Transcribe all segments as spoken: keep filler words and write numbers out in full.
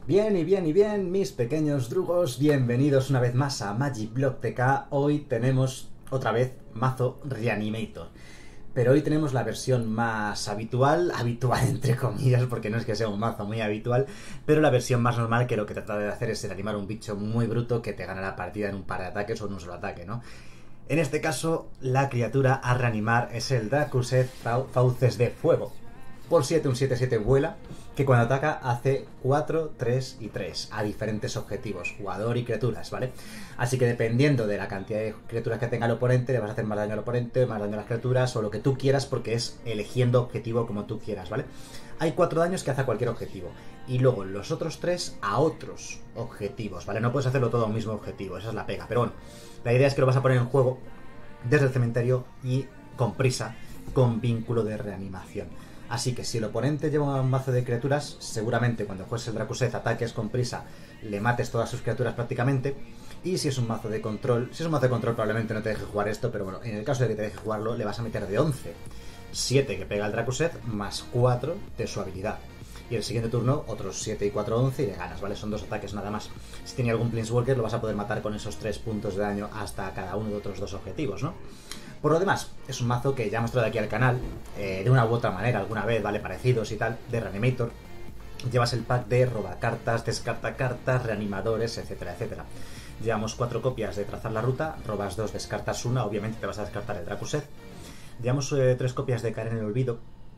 Bien y bien y bien, mis pequeños drugos, bienvenidos una vez más a Magic Block T K. Hoy tenemos otra vez mazo Reanimator, pero hoy tenemos la versión más habitual, habitual entre comillas, porque no es que sea un mazo muy habitual, pero la versión más normal, que lo que trata de hacer es reanimar un bicho muy bruto que te gana la partida en un par de ataques o en un solo ataque, ¿no? En este caso, la criatura a reanimar es el Dracuset Fauces de Fuego. Por siete, un siete siete vuela, que cuando ataca hace cuatro, tres y tres a diferentes objetivos, jugador y criaturas, ¿vale? Así que dependiendo de la cantidad de criaturas que tenga el oponente, le vas a hacer más daño al oponente, más daño a las criaturas o lo que tú quieras, porque es eligiendo objetivo como tú quieras, ¿vale? Hay cuatro daños que hace a cualquier objetivo y luego los otros tres a otros objetivos, ¿vale? No puedes hacerlo todo a un mismo objetivo, esa es la pega, pero bueno, la idea es que lo vas a poner en juego desde el cementerio y con prisa, con vínculo de reanimación. Así que si el oponente lleva un mazo de criaturas, seguramente cuando juegues el Dracuset ataques con prisa, le mates todas sus criaturas prácticamente. Y si es un mazo de control, si es un mazo de control probablemente no te deje jugar esto, pero bueno, en el caso de que te deje jugarlo, le vas a meter de once. siete que pega el Dracuset, más cuatro de su habilidad. Y el siguiente turno, otros siete y cuatro, once y le ganas, ¿vale? Son dos ataques nada más. Si tiene algún Planeswalker, lo vas a poder matar con esos tres puntos de daño hasta cada uno de otros dos objetivos, ¿no? Por lo demás, es un mazo que ya hemos traído aquí al canal, eh, de una u otra manera, alguna vez, ¿vale? Parecidos y tal, de Reanimator. Llevas el pack de roba cartas, descarta cartas, reanimadores, etcétera, etcétera. Llevamos cuatro copias de trazar la ruta, robas dos, descartas una, obviamente te vas a descartar el Dracuset. Llevamos eh, tres copias de caer en el olvido.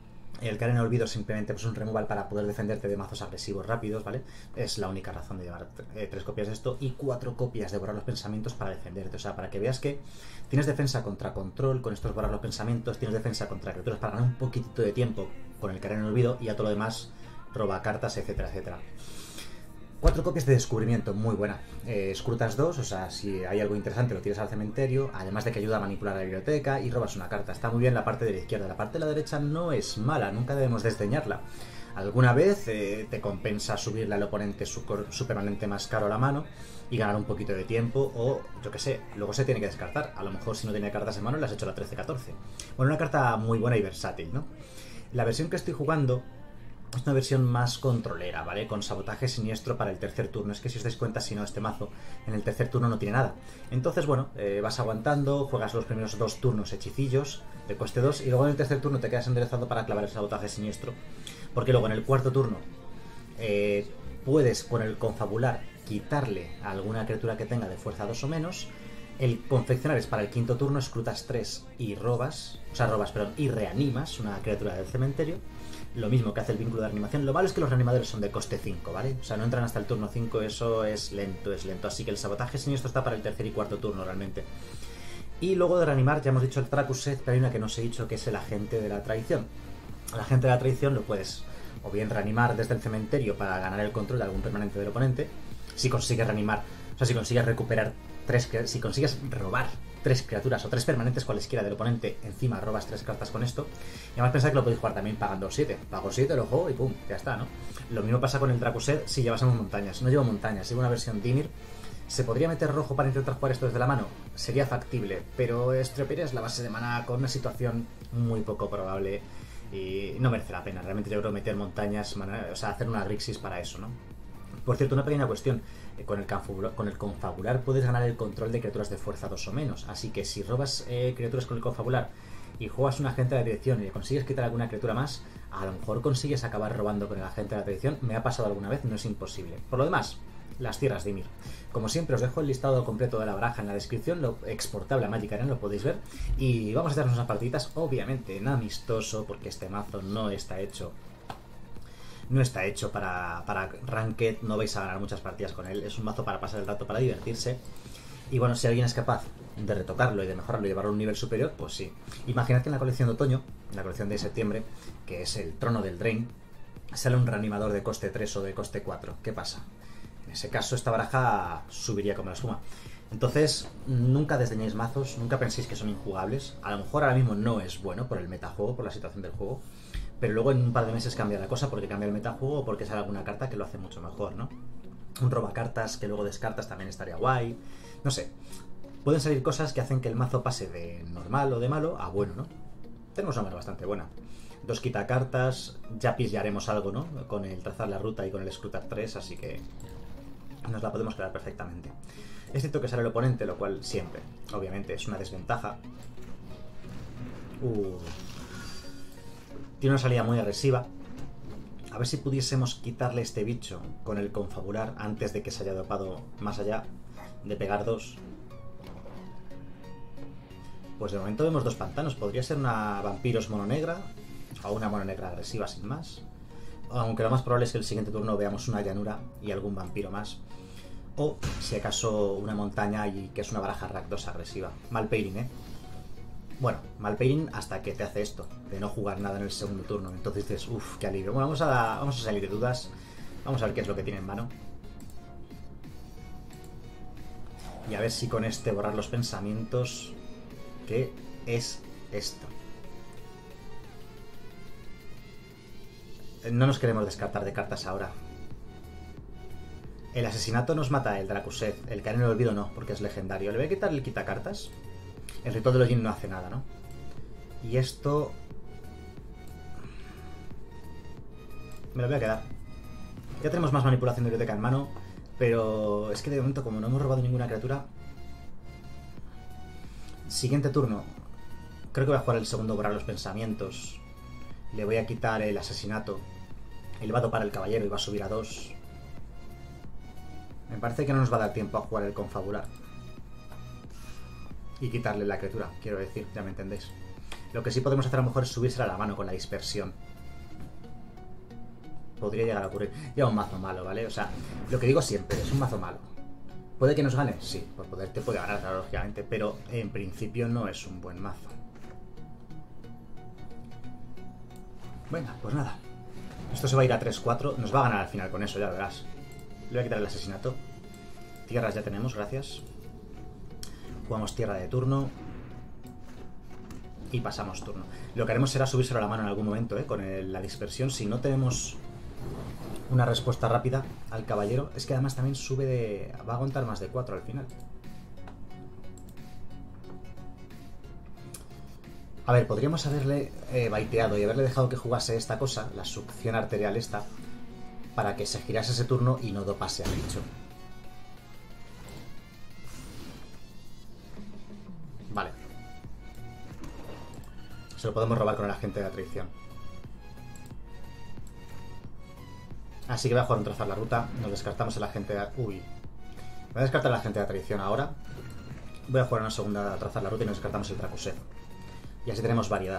El caer en el olvido simplemente pues un removal para poder defenderte de mazos agresivos rápidos, ¿vale? Es la única razón de llevar eh, tres copias de esto y cuatro copias de borrar los pensamientos para defenderte. O sea, para que veas que tienes defensa contra control con estos borrar los pensamientos, tienes defensa contra criaturas para ganar un poquitito de tiempo con el caer en el olvido y a todo lo demás roba cartas, etcétera, etcétera. Cuatro copias de descubrimiento, muy buena. Eh, escrutas dos, o sea, si hay algo interesante lo tiras al cementerio, además de que ayuda a manipular la biblioteca y robas una carta. Está muy bien la parte de la izquierda, la parte de la derecha no es mala, nunca debemos desdeñarla. Alguna vez eh, te compensa subirle al oponente su, su permanente más caro a la mano y ganar un poquito de tiempo o, yo que sé, luego se tiene que descartar. A lo mejor si no tiene cartas en mano le has hecho la trece catorce. Bueno, una carta muy buena y versátil, ¿no? La versión que estoy jugando es una versión más controlera, ¿vale? Con sabotaje siniestro para el tercer turno. Es que si os dais cuenta, si no, este mazo en el tercer turno no tiene nada. Entonces, bueno, eh, vas aguantando, juegas los primeros dos turnos hechicillos de coste dos y luego en el tercer turno te quedas enderezado para clavar el sabotaje siniestro. Porque luego en el cuarto turno eh, puedes con el confabular quitarle a alguna criatura que tenga de fuerza dos o menos. El confeccionar es para el quinto turno, escrutas tres y robas, o sea, robas, perdón, y reanimas una criatura del cementerio. Lo mismo que hace el vínculo de reanimación. Lo malo es que los reanimadores son de coste cinco, ¿vale? O sea, no entran hasta el turno cinco, eso es lento, es lento. Así que el sabotaje siniestro está para el tercer y cuarto turno, realmente. Y luego de reanimar, ya hemos dicho el Dracuset, pero hay una que no os he dicho, que es el agente de la traición. El agente de la traición lo puedes o bien reanimar desde el cementerio para ganar el control de algún permanente del oponente, si consigues reanimar, o sea, si consigues recuperar tres, si consigues robar tres criaturas o tres permanentes cualesquiera del oponente, encima robas tres cartas con esto. Y además pensad que lo podéis jugar también pagando siete. Pago siete, lo juego y pum, ya está, ¿no? Lo mismo pasa con el Dracuset si llevásemos montañas. No llevo montañas, llevo una versión Dimir. ¿Se podría meter rojo para intentar jugar esto desde la mano? Sería factible, pero estropearías la base de maná con una situación muy poco probable y no merece la pena. Realmente yo creo meter montañas, maná, o sea, hacer una Grixis para eso, ¿no? Por cierto, una pequeña cuestión. Con el, con el confabular puedes ganar el control de criaturas de fuerza dos o menos. Así que si robas eh, criaturas con el confabular y juegas un agente de la dirección y le consigues quitar alguna criatura más, a lo mejor consigues acabar robando con el agente de la dirección. Me ha pasado alguna vez, no es imposible. Por lo demás, las tierras de Ymir. Como siempre, os dejo el listado completo de la baraja en la descripción, lo exportable a Magic Arena, lo podéis ver. Y vamos a hacernos unas partiditas, obviamente en amistoso, porque este mazo no está hecho... No está hecho para, para Ranked, no vais a ganar muchas partidas con él. Es un mazo para pasar el rato, para divertirse. Y bueno, si alguien es capaz de retocarlo y de mejorarlo y llevarlo a un nivel superior, pues sí. Imaginad que en la colección de otoño, en la colección de septiembre, que es el Trono del Drain, sale un reanimador de coste tres o de coste cuatro. ¿Qué pasa? En ese caso esta baraja subiría como la espuma. Entonces, nunca desdeñéis mazos, nunca penséis que son injugables. A lo mejor ahora mismo no es bueno por el metajuego, por la situación del juego, pero luego en un par de meses cambia la cosa porque cambia el metajuego o porque sale alguna carta que lo hace mucho mejor, ¿no? Un robacartas que luego descartas también estaría guay. No sé. Pueden salir cosas que hacen que el mazo pase de normal o de malo a bueno, ¿no? Tenemos una mano bastante buena. Dos quitacartas, ya pillaremos algo, ¿no? Con el trazar la ruta y con el escrutar tres, así que nos la podemos quedar perfectamente. Es cierto que sale el oponente, lo cual siempre, obviamente, es una desventaja. Uh. Tiene una salida muy agresiva. A ver si pudiésemos quitarle este bicho con el confabular antes de que se haya dopado más allá de pegar dos. Pues de momento vemos dos pantanos. Podría ser una vampiros mono negra o una mono negra agresiva sin más. Aunque lo más probable es que el siguiente turno veamos una llanura y algún vampiro más. O, si acaso, una montaña y que es una baraja rack dos agresiva. Mal pairing, ¿eh? Bueno, mal pairing hasta que te hace esto, de no jugar nada en el segundo turno. Entonces dices, uff, qué alivio. Bueno, vamos a, vamos a salir de dudas. Vamos a ver qué es lo que tiene en mano. Y a ver si con este borrar los pensamientos... ¿Qué es esto? No nos queremos descartar de cartas ahora. El asesinato nos mata el Drakuseth. El caer en el olvido no, porque es legendario. Le voy a quitar el quitacartas. El ritual de Lojin no hace nada, ¿no? Y esto... me lo voy a quedar. Ya tenemos más manipulación de biblioteca en mano, pero es que de momento, como no hemos robado ninguna criatura... Siguiente turno. Creo que voy a jugar el segundo borrar los pensamientos. Le voy a quitar el asesinato. Él va a dopar el caballero y va a subir a dos. Me parece que no nos va a dar tiempo a jugar el confabular. Y quitarle la criatura, quiero decir, ya me entendéis. Lo que sí podemos hacer a lo mejor es subírsela a la mano con la dispersión. Podría llegar a ocurrir. Ya un mazo malo, ¿vale? O sea, lo que digo siempre, es un mazo malo. ¿Puede que nos gane? Sí, por poder te puede ganar, claro, lógicamente, pero en principio no es un buen mazo. Venga, pues nada. Esto se va a ir a tres cuatro, nos va a ganar al final con eso, ya verás. Le voy a quitar el asesinato. Tierras ya tenemos, gracias. Jugamos tierra de turno. Y pasamos turno. Lo que haremos será subírselo a la mano en algún momento, ¿eh? Con el, la dispersión. Si no tenemos una respuesta rápida al caballero, es que además también sube de... va a aguantar más de cuatro al final. A ver, podríamos haberle eh, baiteado y haberle dejado que jugase esta cosa, la succión arterial esta, para que se girase ese turno y no dopase al bicho. Vale. Se lo podemos robar con el agente de la traición. Así que voy a jugar un trazar la ruta. Nos descartamos el agente de... Uy. Voy a descartar el agente de la traición ahora. Voy a jugar una segunda a trazar la ruta y nos descartamos el Drakuseth. Y así tenemos variedad.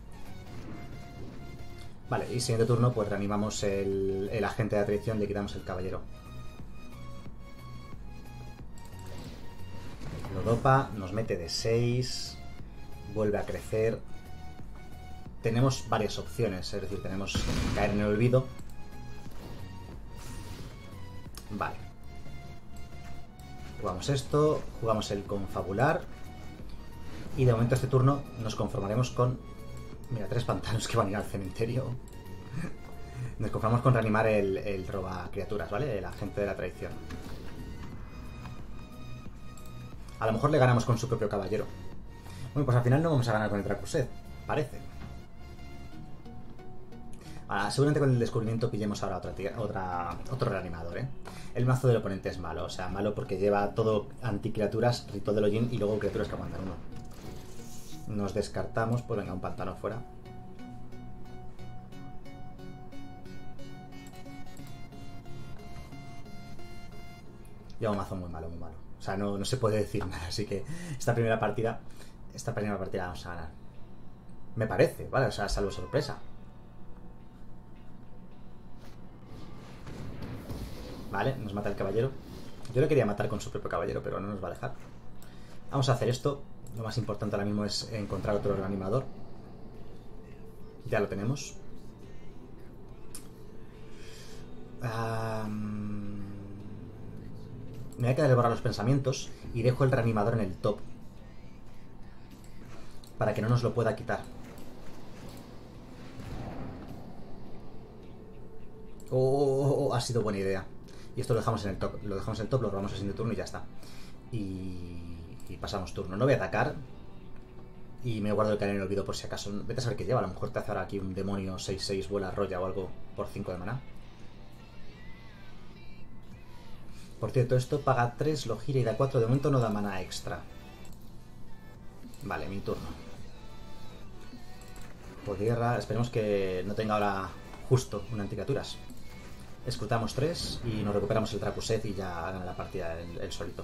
Vale, y siguiente turno pues reanimamos el, el agente de la traición y le quitamos el caballero. Lo dopa, nos mete de seis. Vuelve a crecer. Tenemos varias opciones, es decir, tenemos caer en el olvido. Vale. Jugamos esto, jugamos el confabular. Y de momento este turno nos conformaremos con... Mira, tres pantanos que van a ir al cementerio. Nos conformamos con reanimar el, el roba criaturas, ¿vale? El agente de la traición. A lo mejor le ganamos con su propio caballero. Bueno, pues al final no vamos a ganar con el Drakuseth, parece. Ahora, seguramente con el descubrimiento pillemos ahora otra, otra, otro reanimador, ¿eh? El mazo del oponente es malo, o sea, malo porque lleva todo anticriaturas, ritual de Lojin y luego criaturas que aguantan uno. Nos descartamos, pues venga, un pantano fuera. Lleva un mazo muy malo, muy malo. O sea, no, no se puede decir nada, así que esta primera partida, esta primera partida la vamos a ganar. Me parece, ¿vale? O sea, salvo sorpresa. Vale, nos mata el caballero. Yo le quería matar con su propio caballero, pero no nos va a dejar. Vamos a hacer esto. Lo más importante ahora mismo es encontrar otro reanimador. Ya lo tenemos. Um... Me voy a quedar de borrar los pensamientos y dejo el reanimador en el top. Para que no nos lo pueda quitar. Oh, oh, oh, ha sido buena idea. Y esto lo dejamos en el top. Lo dejamos en el top, lo robamos así de turno y ya está. Y... y pasamos turno. No voy a atacar. Y me guardo el cañón en el olvido por si acaso. Vete a saber qué lleva. A lo mejor te hace ahora aquí un demonio seis seis vuela roya o algo por cinco de maná. Por cierto, esto paga tres, lo gira y da cuatro. De momento no da maná extra. Vale, mi turno. Por tierra, esperemos que no tenga ahora justo una anticriaturas. Escrutamos tres y nos recuperamos el Dracuset y ya gana la partida el, el solito.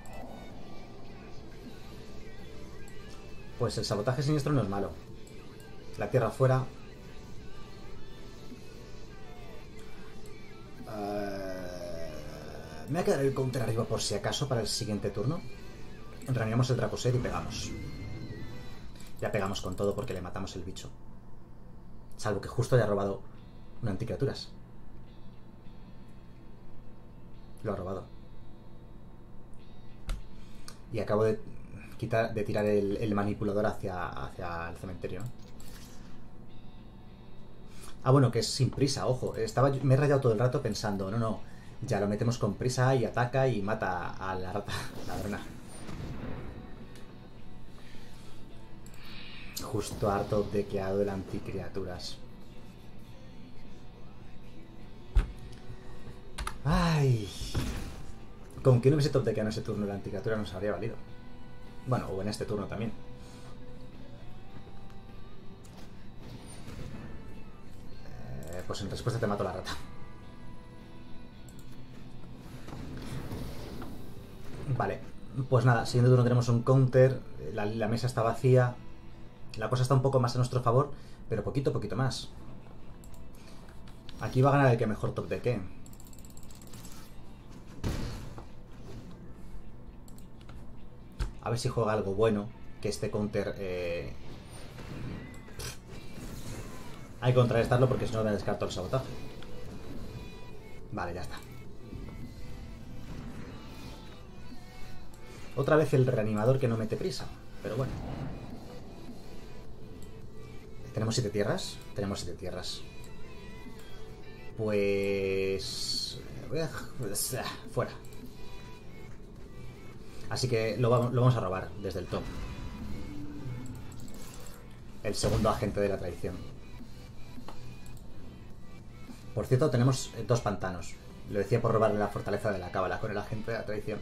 Pues el sabotaje siniestro no es malo. La tierra fuera. Uh, me voy a quedar el counter arriba por si acaso para el siguiente turno. Reanimamos el Dracuset y pegamos. Ya pegamos con todo porque le matamos el bicho. Salvo que justo haya robado una anticriaturas. Lo ha robado. Y acabo de quitar, de tirar el, el manipulador hacia, hacia el cementerio. Ah, bueno, que es sin prisa, ojo. Estaba, me he rayado todo el rato pensando, no, no, ya lo metemos con prisa y ataca y mata a la rata ladrona. Justo harto de quedado el anticriaturas. Ay. Con que no hubiese top de que en ese turno la anticriatura nos habría valido. Bueno, o en este turno también. Eh, pues en respuesta te mato la rata. Vale. Pues nada, siguiente turno tenemos un counter. La, la mesa está vacía. La cosa está un poco más a nuestro favor, pero poquito, poquito más. Aquí va a ganar el que mejor top de qué. A ver si juega algo bueno, que este counter... Eh... Hay que contrarrestarlo porque si no me descarto el sabotaje. Vale, ya está. Otra vez el reanimador que no mete prisa, pero bueno. ¿Tenemos siete tierras? Tenemos siete tierras. Pues... fuera. Así que lo vamos, lo vamos a robar desde el top. El segundo agente de la traición. Por cierto, tenemos dos pantanos. Lo decía por robarle la fortaleza de la cábala con el agente de la traición.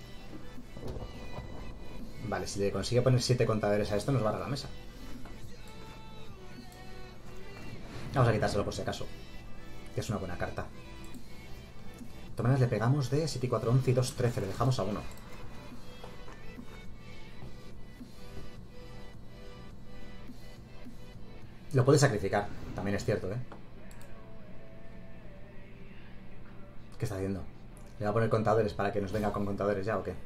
Vale, si le consigue poner siete contadores a esto, nos barra la mesa. Vamos a quitárselo por si acaso, que es una buena carta. De todas maneras le pegamos de siete, cuatro, once y dos, trece. Le dejamos a uno. Lo puede sacrificar, también es cierto, ¿eh? ¿Qué está haciendo? ¿Le va a poner contadores para que nos venga con contadores ya o qué?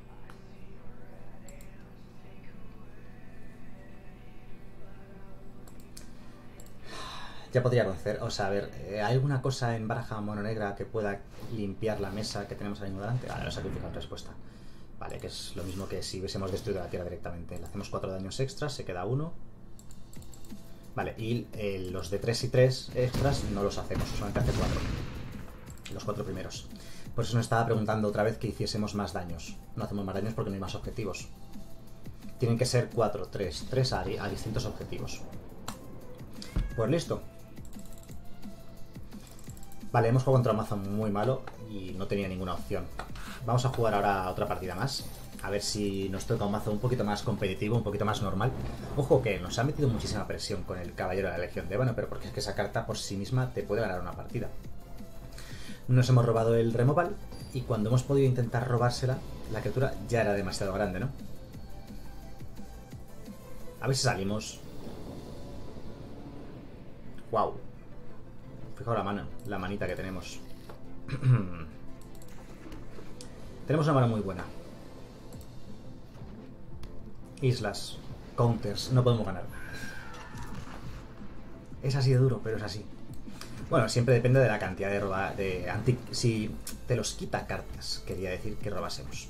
Ya podría conocer, o sea, a ver, ¿hay alguna cosa en baraja mono negra que pueda limpiar la mesa que tenemos ahí delante? Vale, no sacrifica en respuesta. Vale, que es lo mismo que si hubiésemos destruido la tierra directamente. Le hacemos cuatro daños extras, se queda uno. Vale, y eh, los de tres y tres extras no los hacemos, solamente hace cuatro. Los cuatro primeros. Por eso nos estaba preguntando otra vez que hiciésemos más daños. No hacemos más daños porque no hay más objetivos. Tienen que ser cuatro, tres, tres a, a distintos objetivos. Pues listo. Vale, hemos jugado contra un mazo muy malo y no tenía ninguna opción. Vamos a jugar ahora otra partida más. A ver si nos toca un mazo un poquito más competitivo, un poquito más normal. Ojo que nos ha metido muchísima presión con el Caballero de la Legión de Ébano, pero porque es que esa carta por sí misma te puede ganar una partida. Nos hemos robado el removal y cuando hemos podido intentar robársela, la criatura ya era demasiado grande, ¿no? A ver si salimos. ¡Wow! Fijaos la mano, la manita que tenemos. Tenemos una mano muy buena. Islas, counters, no podemos ganar. Es así de duro, pero es así. Bueno, siempre depende de la cantidad de roba, de anti, si te los quita cartas, quería decir que robásemos.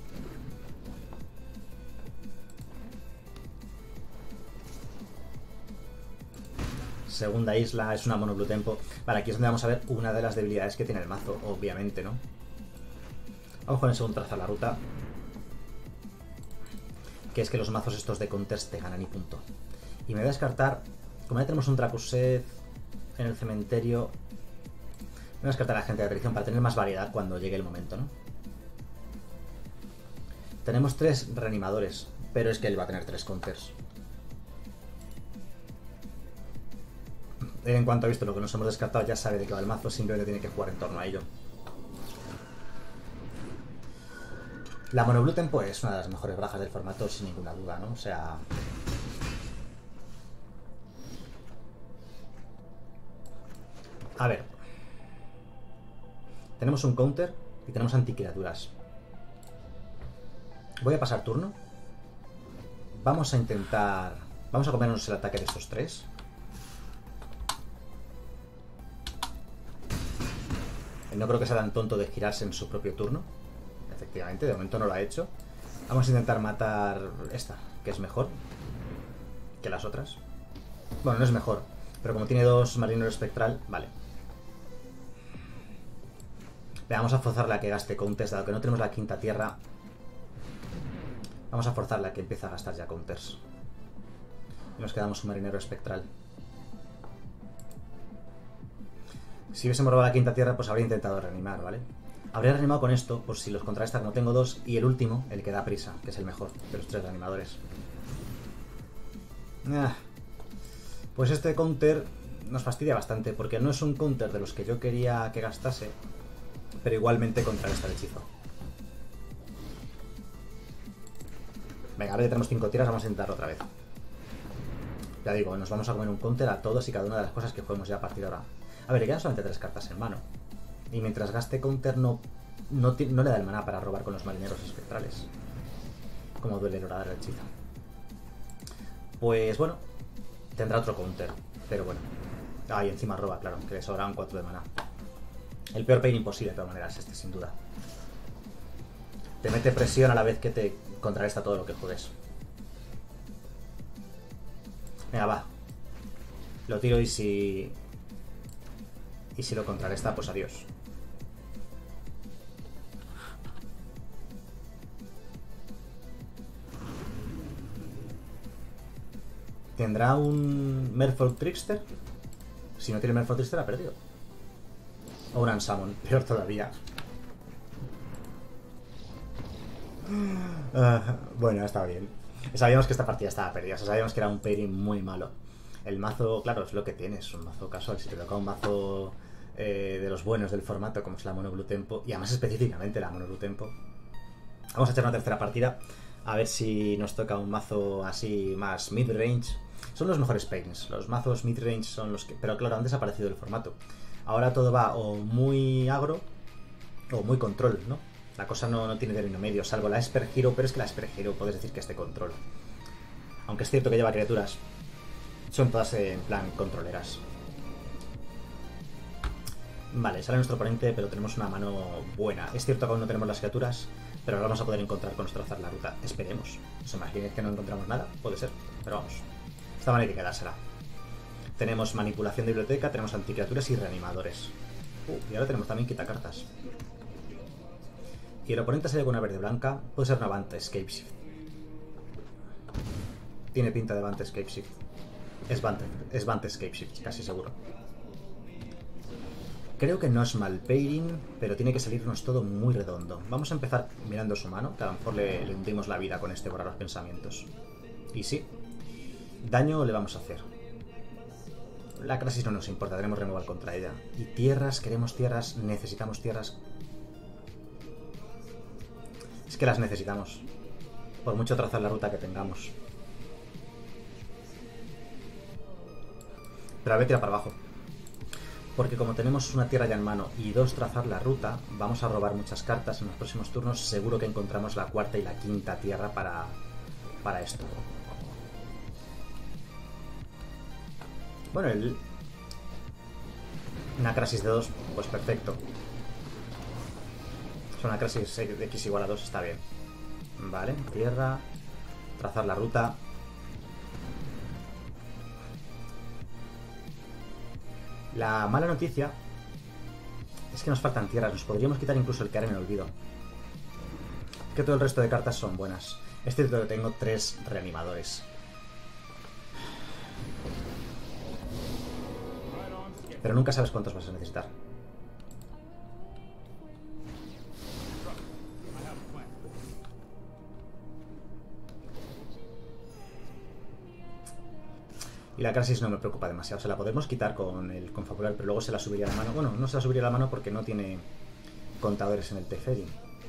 Segunda isla, es una mono blue tempo. Vale, aquí es donde vamos a ver una de las debilidades que tiene el mazo, obviamente, ¿no? Vamos con el segundo trazar la ruta. que es que los mazos estos de counters te ganan y punto. Y me voy a descartar, como ya tenemos un Dracuset en el cementerio, me voy a descartar a la gente de traición para tener más variedad cuando llegue el momento, ¿no? Tenemos tres reanimadores, pero es que él va a tener tres counters. En cuanto ha visto lo que nos hemos descartado, ya sabe de qué va el mazo, simplemente tiene que jugar en torno a ello. La Mono Blue Tempo es una de las mejores barajas del formato, sin ninguna duda, ¿no? O sea... A ver. Tenemos un counter y tenemos anticriaturas. Voy a pasar turno. Vamos a intentar... Vamos a comernos el ataque de estos tres. No creo que sea tan tonto de girarse en su propio turno. Efectivamente, de momento no lo ha hecho. Vamos a intentar matar esta, que es mejor que las otras. Bueno, no es mejor, pero como tiene dos marinero espectral, vale. Le vamos a forzarla a que gaste counters, dado que no tenemos la quinta tierra. Vamos a forzarla a que empiece a gastar ya counters. Y nos quedamos un marinero espectral. Si hubiésemos robado la quinta tierra, pues habría intentado reanimar, ¿vale? Habría reanimado con esto, por si los contrarrestan no tengo dos, y el último, el que da prisa, que es el mejor de los tres reanimadores. Ah. Pues este counter nos fastidia bastante, porque no es un counter de los que yo quería que gastase, pero igualmente contrarresta el hechizo. Venga, ahora que tenemos cinco tierras, vamos a intentarlo otra vez. Ya digo, nos vamos a comer un counter a todos y cada una de las cosas que juguemos ya a partir de ahora. A ver, le quedan solamente tres cartas en mano. Y mientras gaste counter no, no, no le da el maná para robar con los marineros espectrales. Como duele el horadar del hechizo. Pues bueno, tendrá otro counter. Pero bueno. Ah, y encima roba, claro, que le sobran cuatro de maná. El peor pain imposible de todas maneras este, sin duda. Te mete presión a la vez que te contrarresta todo lo que juegues. Venga, va. Lo tiro y si... Y si lo contrarresta, pues adiós. ¿Tendrá un Merfolk Trickster? Si no tiene Merfolk Trickster, ha perdido. O un Unsummon, peor todavía. Uh, bueno, está bien. Sabíamos que esta partida estaba perdida. O sea, sabíamos que era un pairing muy malo. El mazo, claro, es lo que tiene. Es un mazo casual. Si te toca un mazo eh, de los buenos del formato, como es la Mono Blue Tempo, y además específicamente la Mono Blue Tempo, vamos a echar una tercera partida. A ver si nos toca un mazo así más mid-range. Son los mejores pairings. Los mazos mid-range son los que... Pero claro, han desaparecido del formato. Ahora todo va o muy agro o muy control, ¿no? La cosa no, no tiene término medio, salvo la Esper Hero, pero es que la Esper Hero puedes decir que es de control. Aunque es cierto que lleva criaturas, son todas en plan controleras. Vale, sale nuestro oponente, pero tenemos una mano buena. Es cierto que aún no tenemos las criaturas, pero ahora vamos a poder encontrar con nuestro azar la ruta. Esperemos. ¿Os imagináis que no encontramos nada? Puede ser, pero vamos. Esta manera hay que quedársela. Tenemos manipulación de biblioteca, tenemos anticriaturas y reanimadores. Uh, y ahora tenemos también quitacartas. Y el oponente sale con una verde blanca. Puede ser una Bant Escape Shift. Tiene pinta de Bant Escape Shift. Es Bant, es Bant Escape Shift, casi seguro. Creo que no es mal pairing, pero tiene que salirnos todo muy redondo. Vamos a empezar mirando su mano, que a lo mejor le, le hundimos la vida con este borrar los pensamientos. Y sí, daño le vamos a hacer. La crisis no nos importa, tenemos removal contra ella. Y tierras, queremos tierras, necesitamos tierras. Es que las necesitamos. Por mucho trazar la ruta que tengamos. Pero a ver, tira para abajo. Porque como tenemos una tierra ya en mano y dos trazar la ruta, vamos a robar muchas cartas en los próximos turnos. Seguro que encontramos la cuarta y la quinta tierra para, para esto. Bueno, el... una crisis de dos, pues perfecto. Es una crisis de X igual a dos, está bien. Vale, tierra. Trazar la ruta. La mala noticia es que nos faltan tierras. Nos podríamos quitar incluso el quedar en el olvido. Que todo el resto de cartas son buenas. Es cierto que tengo tres reanimadores. Pero nunca sabes cuántos vas a necesitar. Y la crisis no me preocupa demasiado. Se la podemos quitar con el confabular, pero luego se la subiría a la mano. Bueno, no se la subiría a la mano porque no tiene contadores en el Teferi.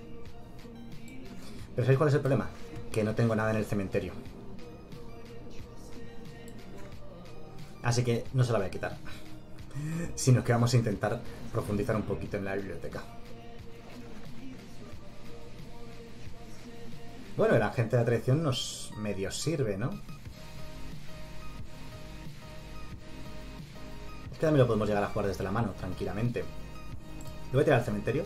Pero ¿sabéis cuál es el problema? Que no tengo nada en el cementerio. Así que no se la voy a quitar. Sino que vamos a intentar profundizar un poquito en la biblioteca. Bueno, el agente de la traición nos medio sirve, ¿no? Es que también lo podemos llegar a jugar desde la mano, tranquilamente. Lo voy a tirar al cementerio.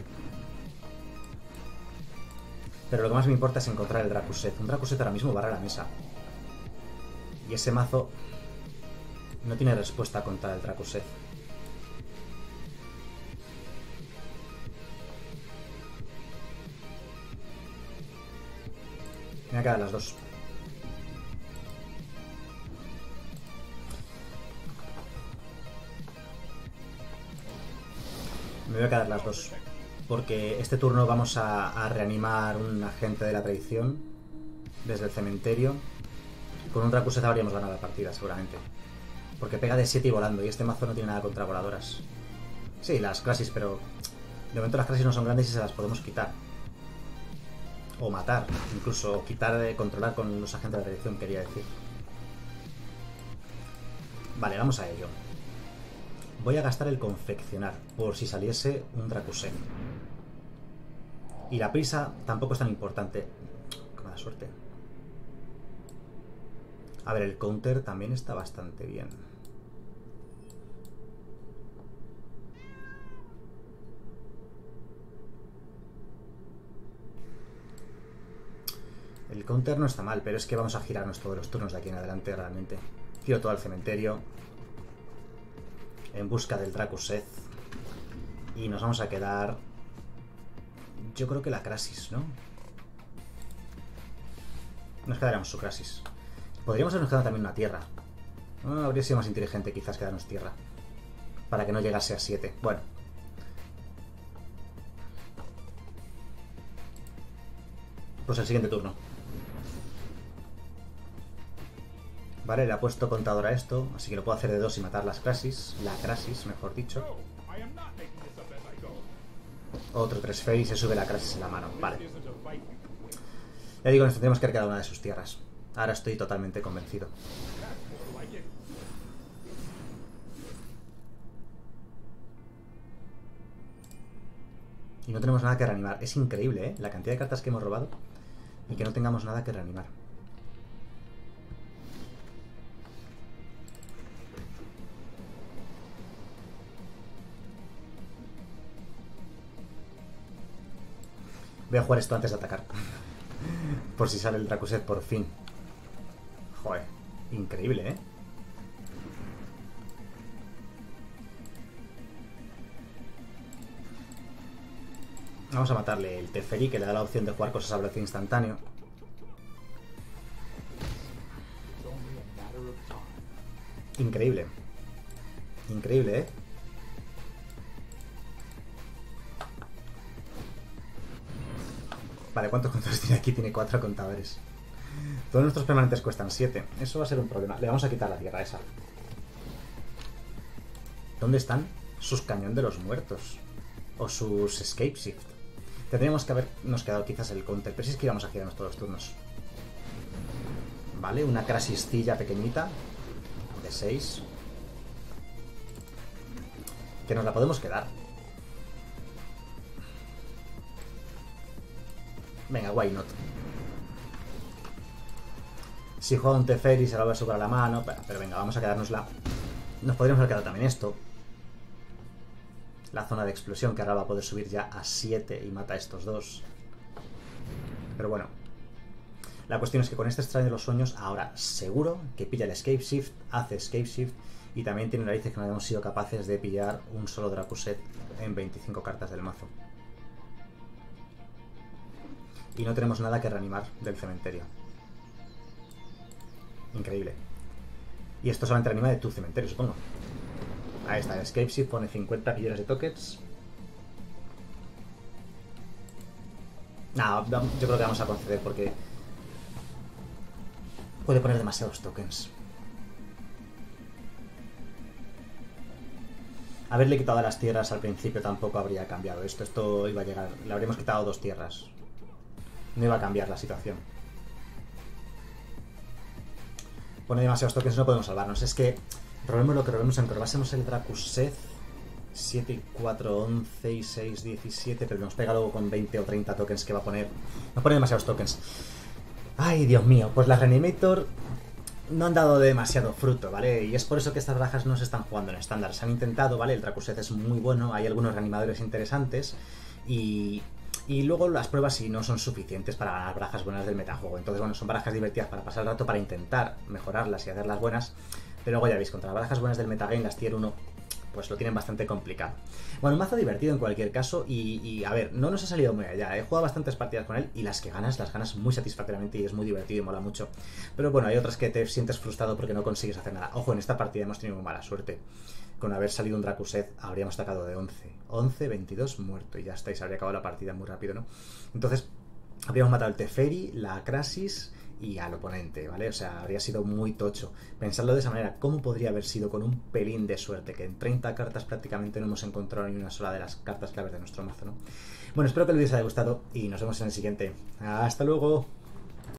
Pero lo que más me importa es encontrar el Dracuset. Un Dracuset ahora mismo barra la mesa. Y ese mazo no tiene respuesta contra el Dracuset. Me voy a quedar las dos. Me voy a quedar las dos. Porque este turno vamos a, a reanimar un agente de la traición desde el cementerio. Con un Dracuset habríamos ganado la partida, seguramente. Porque pega de siete y volando. Y este mazo no tiene nada contra voladoras. Sí, las Crasis, pero de momento las Crasis no son grandes y se las podemos quitar. O matar, incluso quitar de controlar con los agentes de la traición, quería decir. Vale, vamos a ello. Voy a gastar el confeccionar, por si saliese un Dracuset. Y la prisa tampoco es tan importante. Qué mala suerte. A ver, el counter también está bastante bien. El counter no está mal, pero es que vamos a girarnos todos los turnos de aquí en adelante realmente. Giro todo al cementerio en busca del Dracuset y nos vamos a quedar, yo creo que la Crasis, ¿no? Nos quedaremos su Crasis. Podríamos habernos quedado también una tierra. No, habría sido más inteligente quizás quedarnos tierra para que no llegase a siete. Bueno, pues el siguiente turno. Vale, le ha puesto contador a esto, así que lo puedo hacer de dos y matar las Crasis. La Crasis, mejor dicho. Otro tres Fey y se sube la Crasis en la mano. Vale. Ya digo, nos tendremos que haber quedado una de sus tierras. Ahora estoy totalmente convencido. Y no tenemos nada que reanimar. Es increíble, ¿eh? La cantidad de cartas que hemos robado y que no tengamos nada que reanimar. Voy a jugar esto antes de atacar. Por si sale el Dracuset por fin. Joder, increíble, ¿eh? Vamos a matarle el Teferi, que le da la opción de jugar cosas a velocidad instantáneo. Increíble. Increíble, ¿eh? Vale, ¿cuántos contadores tiene aquí? Tiene cuatro contadores. Todos nuestros permanentes cuestan siete. Eso va a ser un problema. Le vamos a quitar la tierra esa. ¿Dónde están sus cañón de los muertos? O sus escape shift. Tendríamos que habernos quedado quizás el counter. Pero si es que íbamos a girarnos todos los turnos. Vale, una crasistilla pequeñita. De seis. Que nos la podemos quedar. Venga, why not. Si juega un Teferi se la va a subir a la mano. Pero, pero venga, vamos a quedárnosla. Nos podríamos haber quedado también esto. La zona de explosión, que ahora va a poder subir ya a siete y mata a estos dos. Pero bueno. La cuestión es que con este extraño de los sueños, ahora seguro que pilla el Escape Shift, hace Escape Shift y también tiene narices que no hemos sido capaces de pillar un solo Dracuset en veinticinco cartas del mazo. Y no tenemos nada que reanimar del cementerio. Increíble. Y esto solamente reanima de tu cementerio, supongo. Ahí está, el Escape Shift pone cincuenta millones de tokens. No, yo creo que vamos a conceder porque puede poner demasiados tokens. Haberle quitado las tierras al principio tampoco habría cambiado esto. Esto iba a llegar. Le habríamos quitado dos tierras. No iba a cambiar la situación. Pone demasiados tokens, no podemos salvarnos. Es que robemos lo que robemos, aunque robásemos el Drakuseth. siete, cuatro, once y seis, diecisiete. Pero nos pega luego con veinte o treinta tokens que va a poner. No pone demasiados tokens. Ay, Dios mío. Pues las Reanimator no han dado demasiado fruto, ¿vale? Y es por eso que estas barajas no se están jugando en estándar. Se han intentado, ¿vale? El Drakuseth es muy bueno. Hay algunos reanimadores interesantes. Y... Y luego las pruebas sí no son suficientes para ganar barajas buenas del metajuego. Entonces, bueno, son barajas divertidas para pasar el rato, para intentar mejorarlas y hacerlas buenas. Pero luego ya veis, contra las barajas buenas del metagame, las tier uno, pues lo tienen bastante complicado. Bueno, un mazo divertido en cualquier caso. Y, y a ver, no nos ha salido muy allá. He jugado bastantes partidas con él y las que ganas, las ganas muy satisfactoriamente y es muy divertido y mola mucho. Pero bueno, hay otras que te sientes frustrado porque no consigues hacer nada. Ojo, en esta partida hemos tenido muy mala suerte. Con haber salido un Drakuseth habríamos sacado de once. once, veintidós, muerto. Y ya está, y se habría acabado la partida muy rápido, ¿no? Entonces, habríamos matado al Teferi, la Krasis y al oponente, ¿vale? O sea, habría sido muy tocho. Pensadlo de esa manera, ¿cómo podría haber sido con un pelín de suerte? Que en treinta cartas prácticamente no hemos encontrado ni una sola de las cartas claves de nuestro mazo, ¿no? Bueno, espero que les haya gustado y nos vemos en el siguiente. ¡Hasta luego!